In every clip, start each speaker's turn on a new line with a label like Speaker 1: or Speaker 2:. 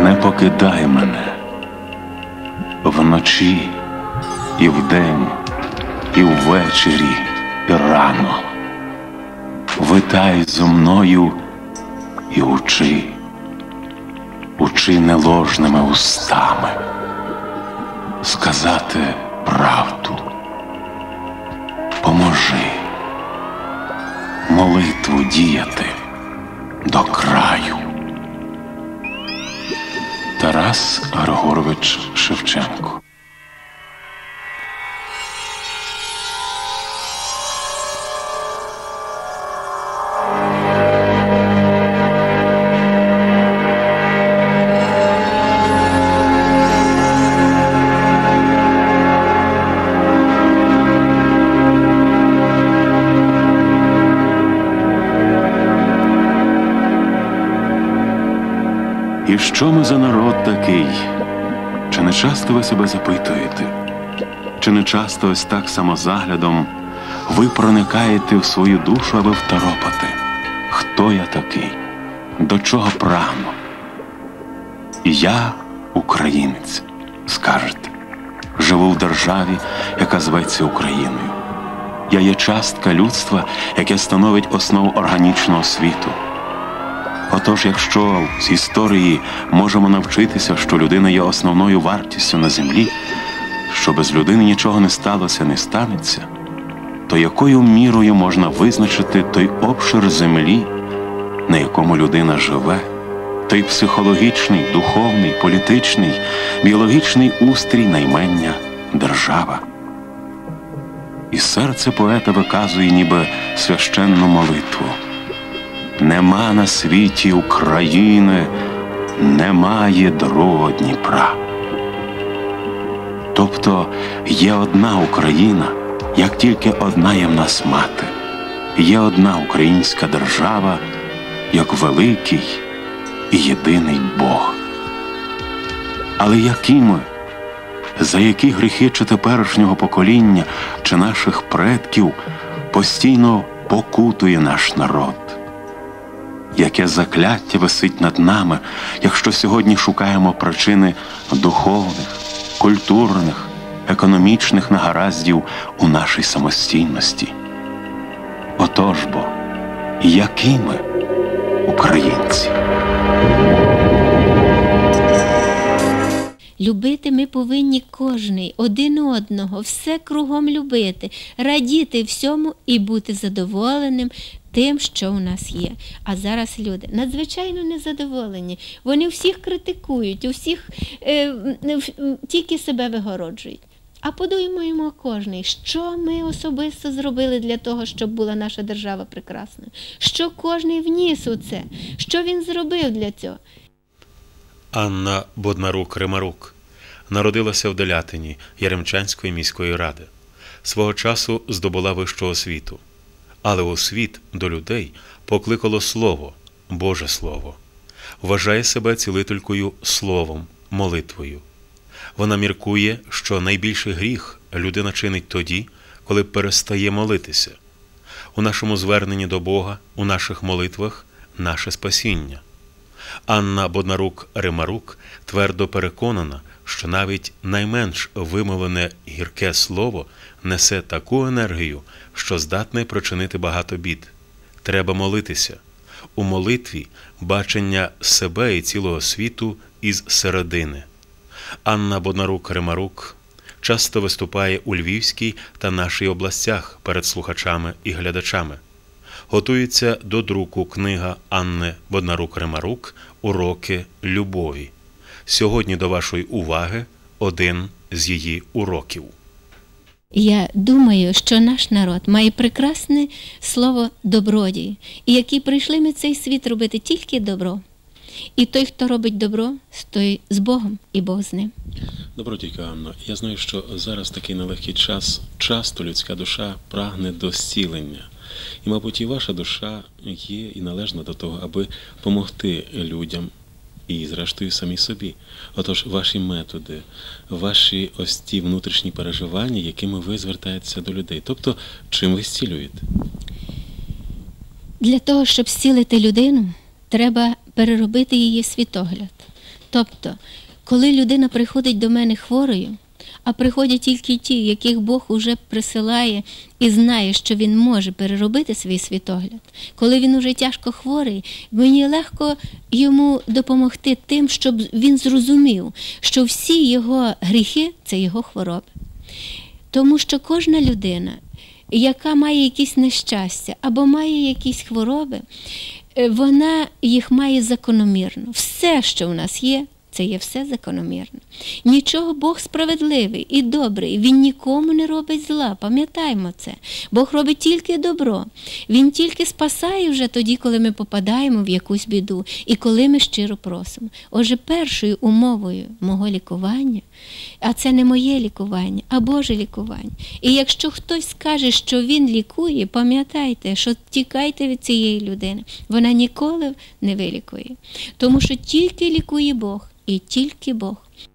Speaker 1: Не покидай мене вночі і вдень, і ввечері, і рано. Витай зо мною і учи неложними устами сказати правду. Поможи молитву діяти до краю. Тарас Григорович Шевченко. І що ми за народ такий? Чи не часто ви себе запитуєте? Чи не часто ось так самозаглядом ви проникаєте в свою душу, аби второпати? Хто я такий? До чого прагну? Я українець, скажете. Живу в державі, яка зветься Україною. Я є частка людства, яке становить основу органічного світу. Отож, якщо з історії можемо навчитися, що людина є основною вартістю на землі, що без людини нічого не сталося, не станеться, то якою мірою можна визначити той обшир землі, на якому людина живе, той психологічний, духовний, політичний, біологічний устрій наймення держава? І серце поета виказує ніби священну молитву. Нема на світі України, немає другого Дніпра. Тобто є одна Україна, як тільки одна є в нас мати. Є одна українська держава, як великий і єдиний Бог. Але які ми? За які гріхи чи теперішнього покоління, чи наших предків постійно покутує наш народ? Яке закляття висить над нами, якщо сьогодні шукаємо причини духовних, культурних, економічних негараздів у нашій самостійності? Отож бо, які ми, українці?
Speaker 2: Любити ми повинні кожний, один одного, все кругом любити, радіти всьому і бути задоволеним тим, що у нас є. А зараз люди надзвичайно незадоволені. Вони всіх критикують, усіх тільки себе вигороджують. А подумаємо кожний, що ми особисто зробили для того, щоб була наша держава прекрасною. Що кожний вніс у це, що він зробив для цього.
Speaker 3: Анна Боднарук-Римарук народилася в Делятині Яремчанської міської ради. Свого часу здобула вищу освіту. Але у світ до людей покликало Слово, Боже Слово. Вважає себе цілителькою словом, молитвою. Вона міркує, що найбільший гріх людина чинить тоді, коли перестає молитися. У нашому зверненні до Бога, у наших молитвах – наше спасіння. Анна Боднарук-Римарук твердо переконана, що навіть найменш вимовлене гірке слово несе таку енергію, що здатне причинити багато бід. Треба молитися. У молитві бачення себе і цілого світу із середини. Анна Боднарук-Римарук часто виступає у Львівській та нашій областях перед слухачами і глядачами. Готується до друку книга Анни Боднарук-Римарук «Уроки любові». Сьогодні до вашої уваги один з її уроків.
Speaker 2: Я думаю, що наш народ має прекрасне слово «добродій», і які прийшли ми цей світ робити тільки добро. І той, хто робить добро, той з Богом, і Бог з ним.
Speaker 4: Добродійка Анно, я знаю, що зараз такий нелегкий час, часто людська душа прагне до зцілення. І, мабуть, і ваша душа є і належна до того, аби допомогти людям і, зрештою, самі собі. Отож, ваші методи, ваші ось ті внутрішні переживання, якими ви звертаєтеся до людей. Тобто, чим ви зцілюєте?
Speaker 2: Для того, щоб зцілити людину, треба переробити її світогляд. Тобто, коли людина приходить до мене хворою, а приходять тільки ті, яких Бог уже присилає і знає, що він може переробити свій світогляд. Коли він уже тяжко хворий, мені легко йому допомогти тим, щоб він зрозумів, що всі його гріхи – це його хвороби. Тому що кожна людина, яка має якісь нещастя або має якісь хвороби, вона їх має закономірно. Все, що в нас є, це є все закономірно. Нічого, Бог справедливий і добрий, Він нікому не робить зла, пам'ятаємо це. Бог робить тільки добро. Він тільки спасає вже тоді, коли ми попадаємо в якусь біду і коли ми щиро просимо. Отже, першою умовою мого лікування, а це не моє лікування, а Боже лікування. І якщо хтось скаже, що він лікує, пам'ятайте, що тікайте від цієї людини. Вона ніколи не вилікує. Тому що тільки лікує Бог. І тільки Бог.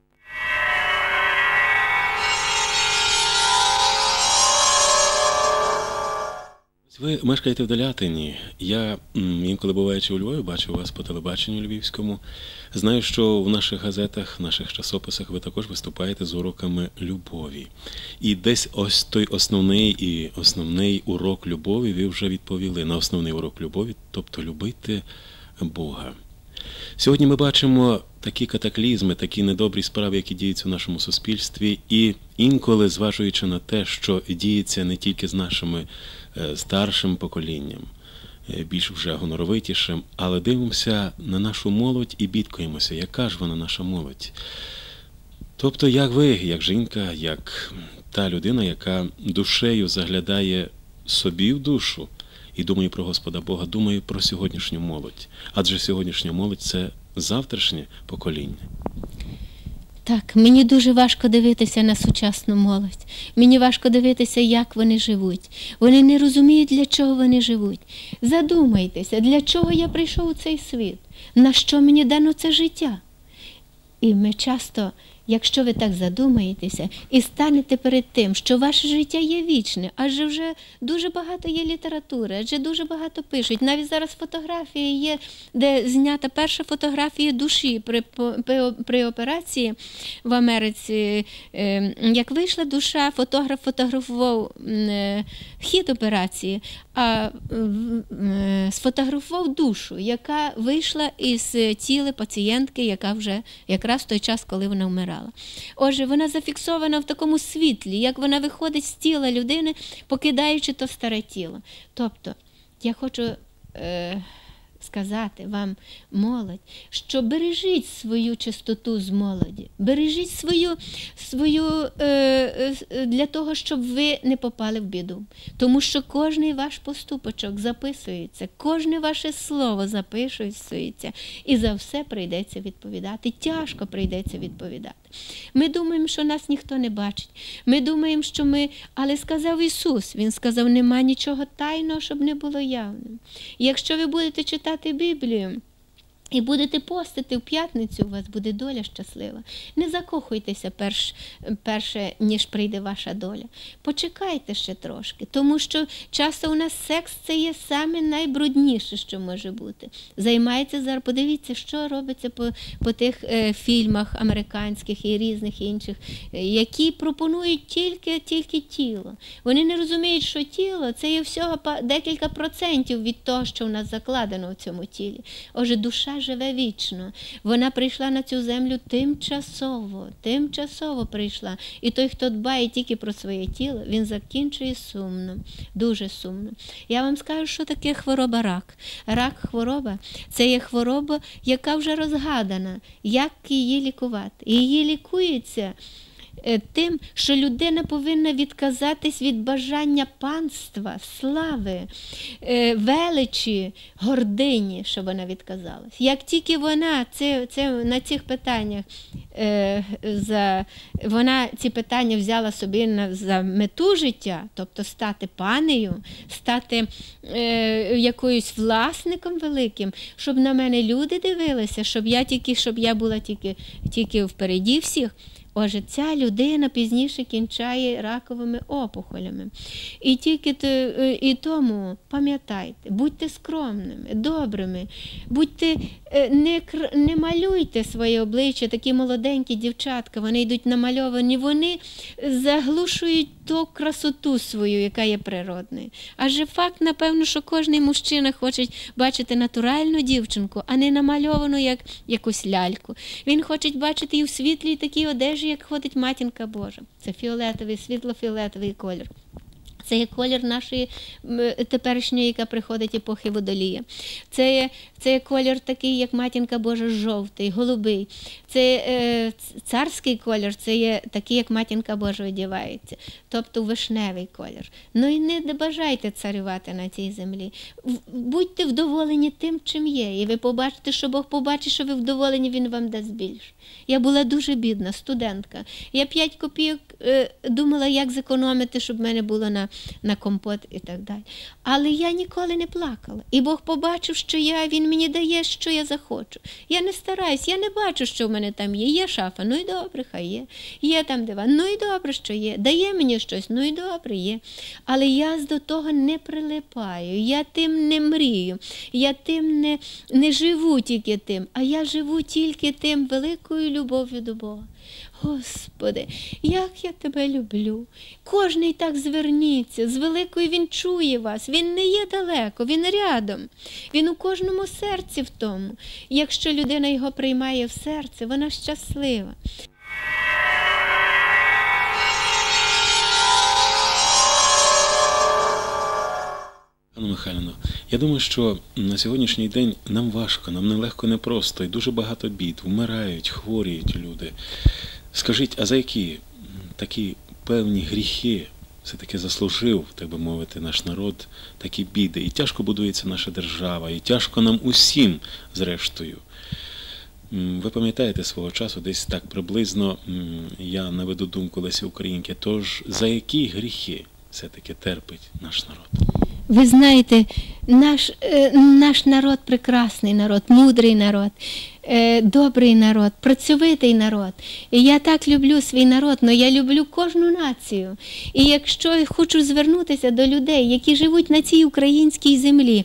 Speaker 4: Ви мешкаєте в Делятині. Я, інколи буваючи у Львові, бачив вас по телебаченню львівському. Знаю, що в наших газетах, в наших часописах ви також виступаєте з уроками любові. І десь ось той основний урок любові ви вже відповіли на основний урок любові, тобто любити Бога. Сьогодні ми бачимо такі катаклізми, такі недобрі справи, які діються в нашому суспільстві, і інколи, зважуючи на те, що діється не тільки з нашими старшим поколінням, більш вже гоноровитішим, але дивимося на нашу молодь і бідкаємося, яка ж вона наша молодь. Тобто, як ви, як жінка, як та людина, яка душею заглядає собі в душу, і думаю про Господа Бога, думаю про сьогоднішню молодь. Адже сьогоднішня молодь – це завтрашнє покоління.
Speaker 2: Так, мені дуже важко дивитися на сучасну молодь. Мені важко дивитися, як вони живуть. Вони не розуміють, для чого вони живуть. Задумайтеся, для чого я прийшов у цей світ? На що мені дано це життя? І ми часто, якщо ви так задумаєтеся і станете перед тим, що ваше життя є вічне, адже вже дуже багато є літератури, адже дуже багато пишуть. Навіть зараз фотографії є, де знята перша фотографія душі при операції в Америці. Як вийшла душа, фотограф фотографував хід операції, а сфотографував душу, яка вийшла із тіла пацієнтки, яка вже якраз в той час, коли вона вмирала. Отже, вона зафіксована в такому світлі, як вона виходить з тіла людини, покидаючи то старе тіло. Тобто, я хочу сказати вам, молодь, що бережіть свою чистоту з молоді, бережіть свою для того, щоб ви не попали в біду. Тому що кожний ваш поступочок записується, кожне ваше слово записується, і за все прийдеться відповідати. Тяжко прийдеться відповідати. Ми думаємо, що нас ніхто не бачить. Ми думаємо, що ми... Але сказав Ісус, Він сказав, нема нічого тайного, щоб не було явним. І якщо ви будете читати Біблію, і будете постити в п'ятницю, у вас буде доля щаслива. Не закохуйтеся перше, ніж прийде ваша доля. Почекайте ще трошки, тому що часто у нас секс – це є саме найбрудніше, що може бути. Займається зараз, подивіться, що робиться по тих фільмах американських і різних інших, які пропонують тільки тіло. Вони не розуміють, що тіло – це є всього декілька процентів від того, що в нас закладено в цьому тілі. Отже, душа живе вічно. Вона прийшла на цю землю тимчасово прийшла. І той, хто дбає тільки про своє тіло, він закінчує сумно, дуже сумно. Я вам скажу, що таке хвороба рак. Рак – хвороба – це є хвороба, яка вже розгадана. Як її лікувати? Її лікується тим, що людина повинна відказатись від бажання панства, слави, величі, гордині, що вона відказалась. Як тільки вона на цих питаннях, вона ці питання взяла собі за мету життя, тобто стати панею, стати якоюсь власником великим, щоб на мене люди дивилися, щоб я була тільки впереді всіх, Отже, ця людина пізніше кінчає раковими опухолями. І тільки і тому пам'ятайте, будьте скромними, добрими, будьте, не малюйте своє обличчя, такі молоденькі дівчатка, вони йдуть намальовані, вони заглушують ту красоту свою, яка є природною. Адже факт, напевно, що кожен мужчина хоче бачити натуральну дівчинку, а не намальовану, як якусь ляльку. Він хоче бачити і в світлій такій одежі, як ходить Матінка Божа. Це фіолетовий, світло-фіолетовий колір. Це є колір нашої теперішньої, яка приходить епохи Водолія. Це є колір такий, як Матінка Божа, жовтий, голубий. Це царський колір, це є такий, як Матінка Божа одягається. Тобто вишневий колір. Ну і не бажайте царювати на цій землі. Будьте вдоволені тим, чим є. І ви побачите, що Бог побачить, що ви вдоволені, Він вам дасть більше. Я була дуже бідна, студентка. Я 5 копійок думала, як зекономити, щоб в мене було на компот і так далі. Але я ніколи не плакала. І Бог побачив, що Він мені дає, що я захочу. Я не стараюсь, я не бачу, що в мене там є. Є шафа, ну і добре, хай є. Є там диван, ну і добре, що є. Дає мені щось, ну і добре, є. Але я до того не прилипаю, я тим не мрію, я тим не живу тільки тим, а я живу тільки тим великою любов'ю до Бога. Господи, як я тебе люблю. Кожний так зверніться, з великою Він чує вас, Він не є далеко, Він рядом. Він у кожному серці в тому. Якщо людина його приймає в серце, вона щаслива.
Speaker 4: Анна Михайлівна, я думаю, що на сьогоднішній день нам важко, нам нелегко, непросто, і дуже багато бід, вмирають, хворіють люди. Скажіть, а за які такі певні гріхи все-таки заслужив, так би мовити, наш народ, такі біди? І тяжко будується наша держава, і тяжко нам усім, зрештою. Ви пам'ятаєте свого часу, десь так приблизно, я наведу думку Лесі Українки, тож за які гріхи все-таки терпить наш народ?
Speaker 2: Ви знаєте, наш народ прекрасний народ, мудрий народ, добрий народ, працьовитий народ. І я так люблю свій народ, але я люблю кожну націю. І якщо я хочу звернутися до людей, які живуть на цій українській землі,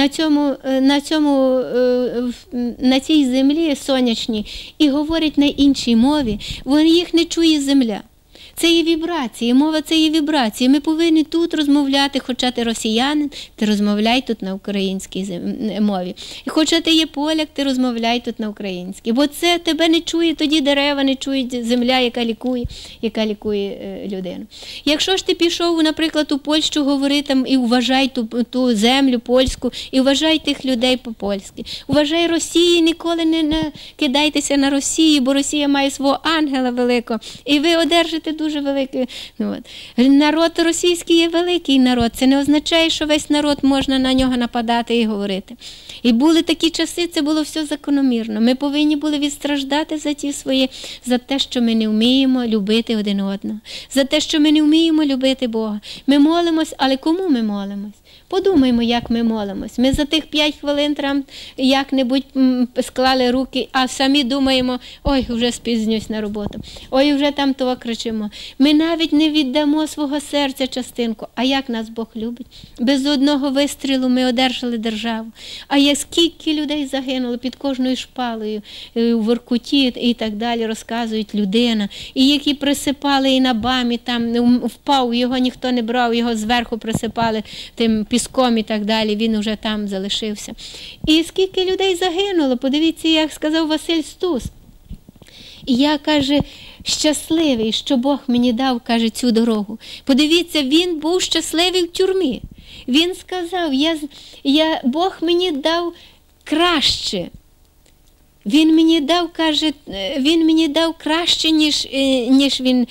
Speaker 2: на цій землі сонячній, і говорять на іншій мові, їх не чує земля. Це є вібрації, мова це є вібрації. Ми повинні тут розмовляти, хоча ти росіянин, ти розмовляй тут на українській мові. І хоча ти є поляк, ти розмовляй тут на українській. Бо це тебе не чує, тоді дерева не чують, земля, яка лікує людину. Якщо ж ти пішов, наприклад, у Польщу, говори там і вважай ту землю польську, і вважай тих людей по-польськи. Вважай Росії, ніколи не кидайтеся на Росію, бо Росія має свого ангела великого, і ви одержите дуже великий. Народ російський є великий народ. Це не означає, що весь народ можна на нього нападати і говорити. І були такі часи, це було все закономірно. Ми повинні були відстраждати за те, що ми не вміємо любити один одного. За те, що ми не вміємо любити Бога. Ми молимось, але кому ми молимось? Подумаймо, як ми молимось. Ми за тих 5 хвилин там як-небудь склали руки, а самі думаємо, ой, вже спізнюсь на роботу, ой, вже там того кричимо. Ми навіть не віддамо свого серця частинку. А як нас Бог любить? Без одного вистрілу ми одержали державу. А як скільки людей загинуло під кожною шпалою, у Воркуті і так далі, розказують людина. І які присипали і на БАМі, там впав, його ніхто не брав, його зверху присипали тим піском і так далі, він вже там залишився. І скільки людей загинуло, подивіться, як сказав Василь Стус. І я, каже, щасливий, що Бог мені дав, каже, цю дорогу. Подивіться, він був щасливий в тюрмі. Він сказав, Бог мені дав краще. Він мені дав, каже, він мені дав краще, ніж він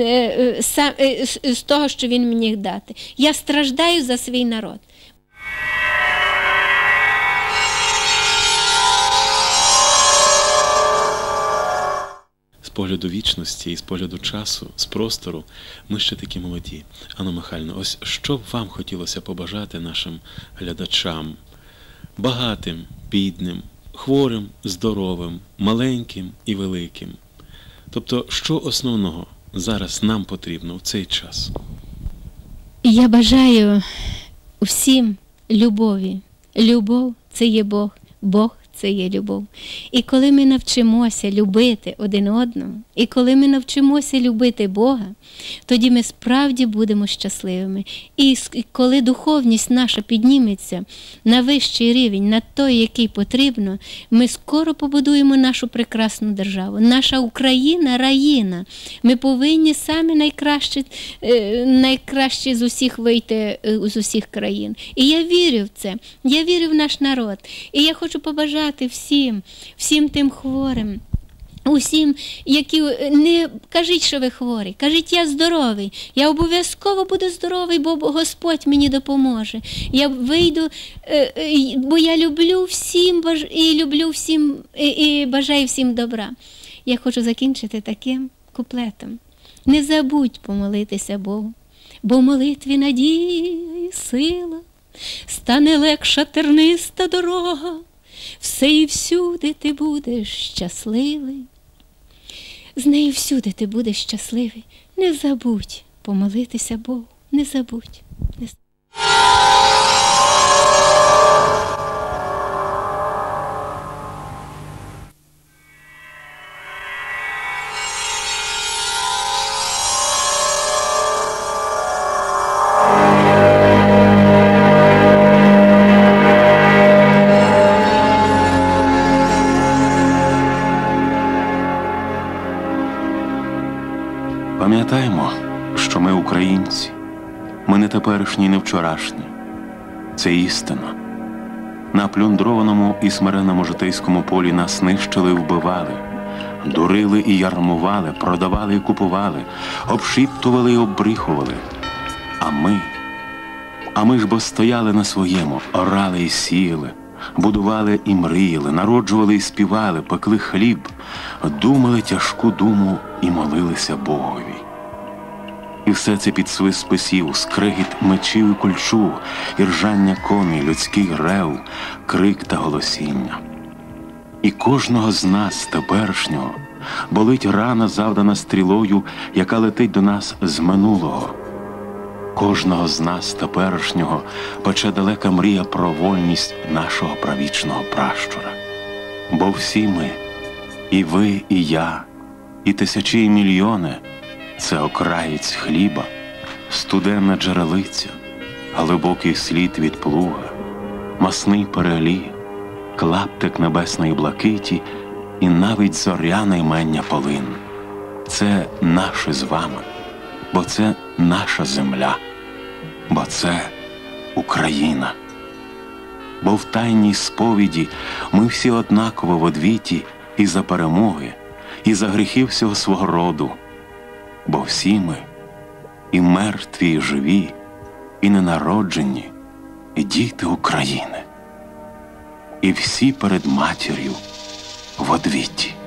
Speaker 2: з того, що він мені дати. Я страждаю за свій народ.
Speaker 4: З погляду вічності і з погляду часу, з простору, ми ще такі молоді. Анно Михайлівно, ось що б вам хотілося побажати нашим глядачам? Багатим, бідним, хворим, здоровим, маленьким і великим. Тобто, що основного зараз нам потрібно в цей час?
Speaker 2: І я бажаю всім любові. Любов – це є Бог, Бог – це є любов. І коли ми навчимося любити один одного, і коли ми навчимося любити Бога, тоді ми справді будемо щасливими. І коли духовність наша підніметься на вищий рівень, на той, який потрібно, ми скоро побудуємо нашу прекрасну державу. Наша Україна – раїна. Ми повинні самі найкраще з усіх вийти, з усіх країн. І я вірю в це. Я вірю в наш народ. І я хочу побажати всім тим хворим, усім, які не кажіть, що ви хворі, кажіть, я здоровий, я обов'язково буду здоровий, бо Господь мені допоможе. Я вийду, бо я люблю всім і бажаю всім добра. Я хочу закінчити таким куплетом. Не забудь помолитися Богу, бо в молитві надія і сила, стане легша терниста дорога, все і всюди ти будеш щасливий. З нею всюди ти будеш щасливий. Не забудь помолитися Богу. Не забудь.
Speaker 1: Пам'ятаємо, що ми українці, ми не теперішні і не вчорашні. Це істина. На плюндрованому і смиренному житейському полі нас нищили і вбивали, дурили і ярмували, продавали і купували, обшіптували і оббріхували. А ми ж бо стояли на своєму, орали і сіяли, будували і мріяли, народжували і співали, пекли хліб, думали тяжку думу і молилися Богові. І все це під свист списів, скригіт мечів і кульчуг, і ржання коней, людський рев, крик та голосіння. І кожного з нас теперішнього болить рана, завдана стрілою, яка летить до нас з минулого. Кожного з нас теперішнього пече далека мрія про вольність нашого правічного пращура. Бо всі ми, і ви, і я, і тисячі, і мільйони – це окраєць хліба, студенна джерелиця, глибокий слід від плуга, масний перелій, клаптик небесної блакиті і навіть зоряна імення полин. Це наше з вами, бо це наша земля, бо це Україна. Бо в тайній сповіді ми всі однаково в одвіті і за перемоги, і за гріхи всього свого роду. Бо всі ми і мертві, і живі, і ненароджені, і діти України. І всі перед матір'ю в одвіті.